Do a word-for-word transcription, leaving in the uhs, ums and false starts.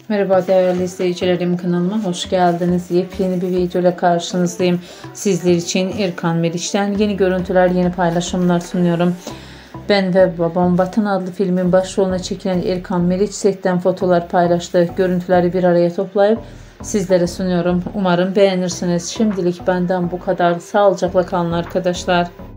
Merhaba değerli izleyicilerim, kanalıma hoş geldiniz. Yepyeni bir video ile karşınızdayım. Sizler için Erkan Meriç'ten yeni görüntüler, yeni paylaşımlar sunuyorum. Ben ve Babam Vatan adlı filmin başrolüne çekilen Erkan Meriç setten fotolar paylaştı. Görüntüleri bir araya toplayıp sizlere sunuyorum. Umarım beğenirsiniz. Şimdilik benden bu kadar. Sağlıcakla kalın arkadaşlar.